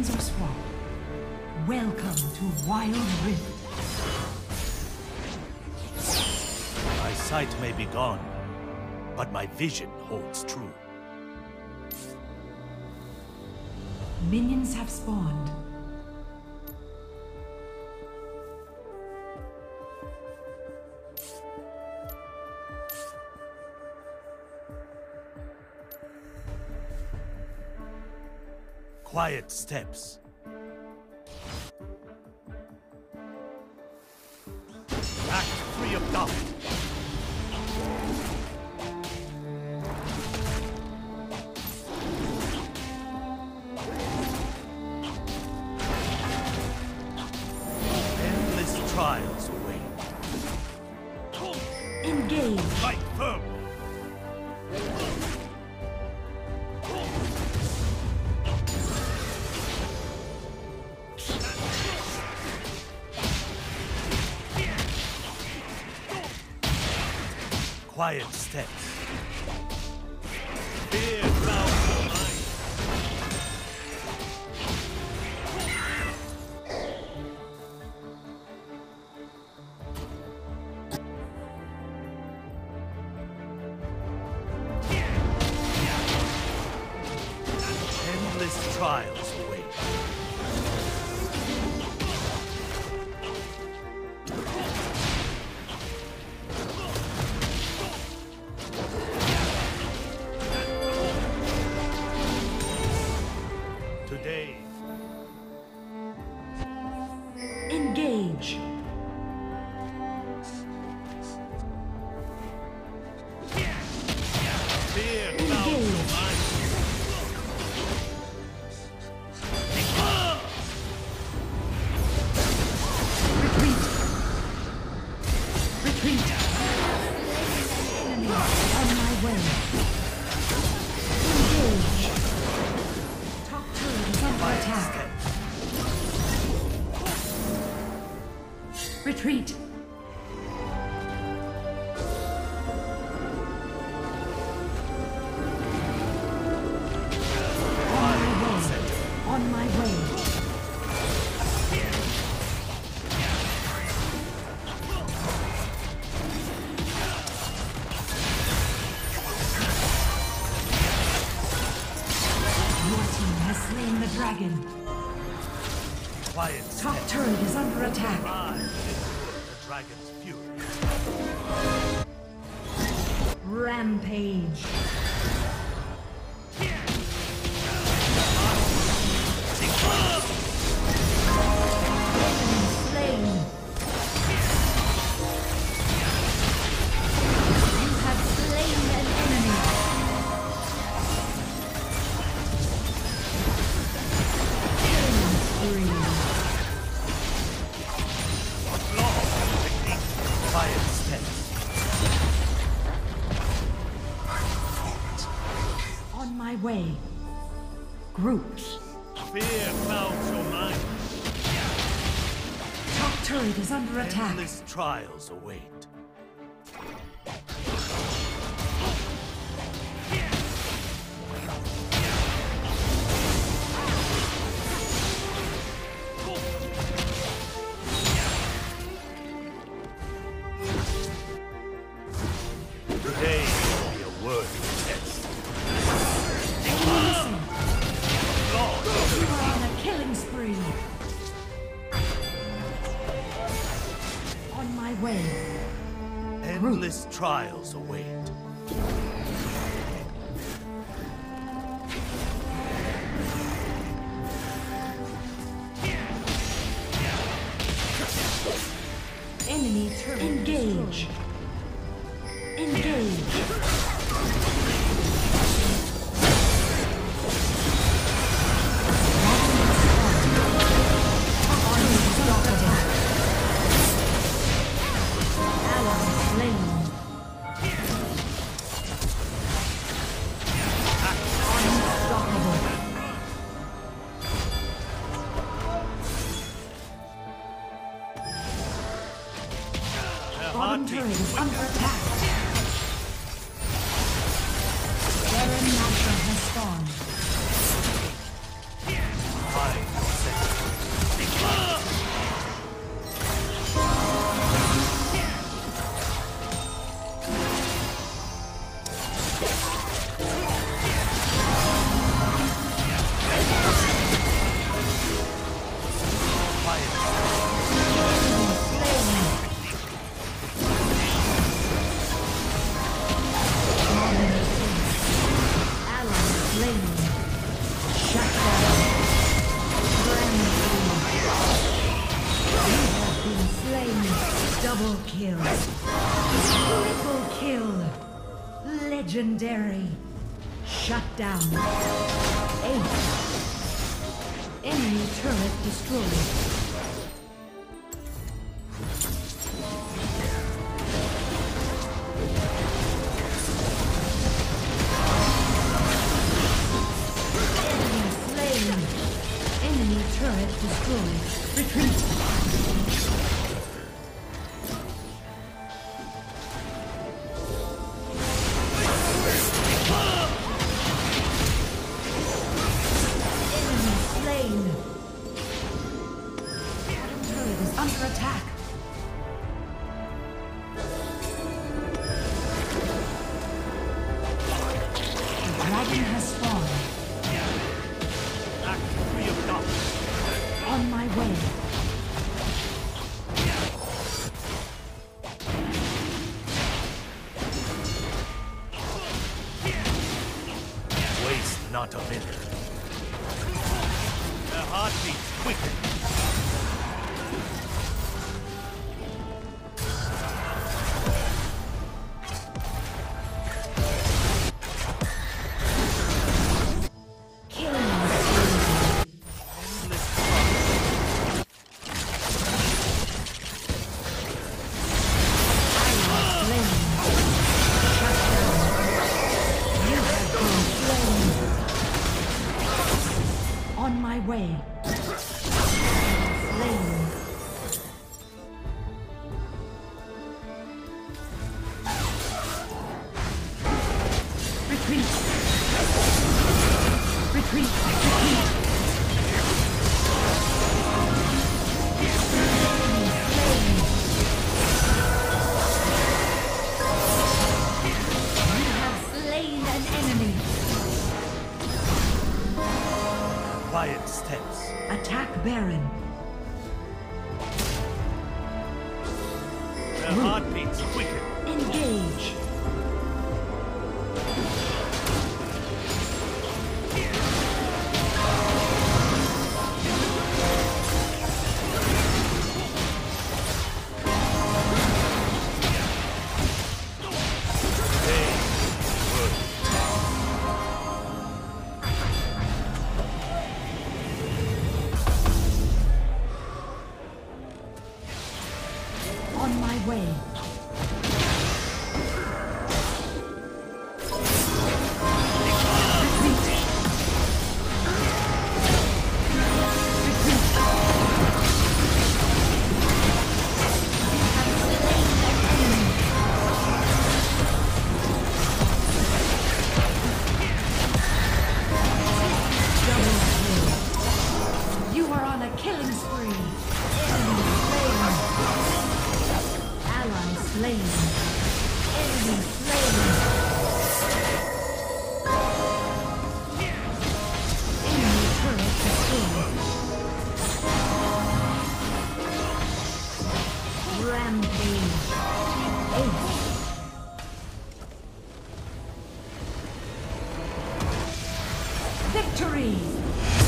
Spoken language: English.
Winds of Swamp. Welcome to Wild Rift. My sight may be gone, but my vision holds true. Minions have spawned. Quiet steps. Act 3 of Doubt. Endless trials await. Engage. Fight firm. Quiet steps. Fear clouds your mind. Endless trials await. Today. Engage. Fear clouds your mind. Retreat. Retreat. Enemy on my way. Engage. Top turret is under Quiet attack. steps. Retreat. On my way. Your team has slain the dragon. Quiet Top steps. turret is under attack. Rise the dragon's fury. Rampage. Enemy slain. You have slain an enemy. Killing spree. Quiet steps. On my way. Groups. Fear clouds your mind. Top turret is under attack. Endless trials await. Today will be a worthy test. Listen, Lord, you are on a killing spree. On my way. endless trials await. Enemy turret. Engage. Engage. Ally slain. Double kill. Triple kill. Legendary. Shut down. Ace. Enemy turret destroyed. Enemy turret destroyed. Retreat. Enemy slain. Bottom turret is under attack. The dragon has spawned. Act free of darkness. On my way. Waste not a minute. Their heartbeats quicken. Killing spree. Endless fun. Slain. Shut down. You have been slain. On my way. Slain. Retreat. Retreat. Retreat. You have slain an enemy. Quiet steps. Attack Baron. Their heartbeats quicken. Engage. On my way. You are on a killing spree. Enemy slain. Ally slain. Enemy slain. Enemy turret destroyed. Rampage. Ace. Victory!